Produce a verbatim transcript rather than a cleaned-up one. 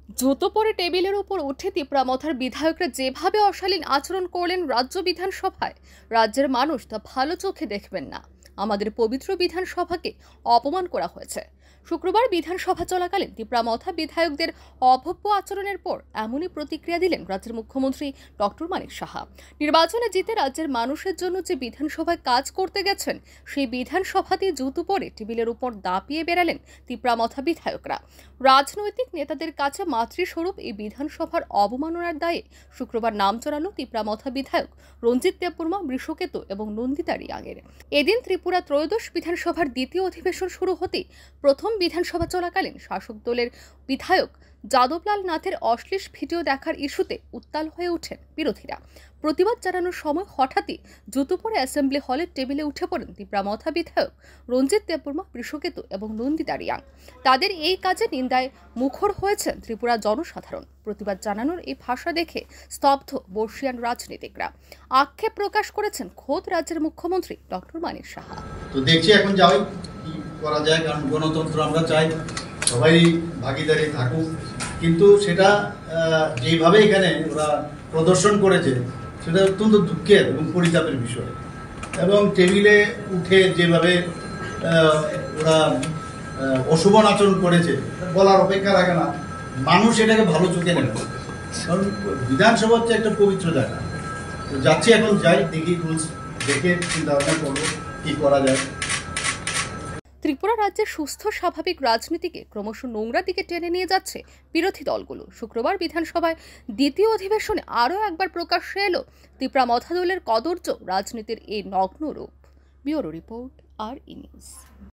জুতো পরে টেবিলের উপর উঠে তিপ্রামথার বিধায়করা যেভাবে অশালীন আচরণ করলেন রাজ্য বিধানসভায়, রাজ্যের মানুষ তা ভালো চোখে দেখবেন না। আমাদের পবিত্র বিধানসভাকে অপমান করা হয়েছে। শুক্রবার বিধানসভা চলাকালীন তিপ্রামথা বিধায়কদের অভব্য আচরণের পর এমনই প্রতিক্রিয়া দিলেন রাজ্যের মুখ্যমন্ত্রী ডক্টর মানিক সাহা। নির্বাচনে জিতে রাজ্যের মানুষের জন্য যে বিধানসভায় কাজ করতে গেছেন, সেই বিধানসভাতে জুতো পরে টেবিলের উপর দাপিয়ে বেড়ালেন তিপ্রামথা বিধায়করা। রাজনৈতিক নেতাদের কাছে মাতৃস্বরূপ এই বিধানসভার অবমাননার দায়ে শুক্রবার নাম চড়ালো তিপ্রামথা বিধায়ক রঞ্জিত দেববর্মা, বৃষকেতু এবং নন্দিতা রিয়াংয়ের। এদিন ত্রিপুরা ত্রয়োদশ বিধানসভার দ্বিতীয় অধিবেশন শুরু হতেই প্রথম বিধানসভা চলাকালীন শাসক দলের বিধায়ক যাদবলাল নাথের অশ্লীল ভিডিও দেখার ইস্যুতে উত্তাল হয়ে ওঠেন বিরোধীরা। প্রতিবাদ জানানোর সময় হঠাৎই জুতো পরে অ্যাসেম্বলি হলের টেবিলে উঠে পড়েন তিপ্রামথা বিধায়ক রঞ্জিত দেববর্মা, বৃষকেতু এবং নন্দিতা রিয়াং। তাদের এই কাজে নিন্দায় মুখর হয়েছেন ত্রিপুরা জনসাধারণ। প্রতিবাদ জানানোর এই ভাষা দেখে স্তব্ধ বর্ষিয়ান রাজনীতিকরা। আক্ষেপ প্রকাশ করেছেন খোদ রাজ্যের মুখ্যমন্ত্রী ডক্টর মানিক সাহা। তো দেখছি এখন যাই কি করা যায়, কারণ গণতন্ত্র আমরা চাই সবাই ভাগিদারি থাকুক, কিন্তু সেটা যেভাবে এখানে ওরা প্রদর্শন করেছে সেটা অত্যন্ত দুঃখের এবং পরিতাপের বিষয়। এবং টেবিলে উঠে যেভাবে ওরা অশুভন আচরণ করেছে বলার অপেক্ষা রাখে না। মানুষ এটাকে ভালো চোখে নেবে, কারণ বিধানসভা হচ্ছে একটা পবিত্র জায়গা। তো যাচ্ছি, এখন যাই, দেখি রুলস দেখে চিন্তা ভাবনা করবো কি করা যায়। ত্রিপুরা রাজ্যের সুস্থ স্বাভাবিক রাজনীতিকে ক্রমশ নোংরা দিকে টেনে নিয়ে যাচ্ছে বিরোধী দলগুলো। শুক্রবার বিধানসভায় দ্বিতীয় অধিবেশনে আরও একবার প্রকাশ্যে এলো তিপ্রামথা দলের কদর্য রাজনীতির এই নগ্ন রূপ। ব্যুরো রিপোর্ট, আর ই নিউজ।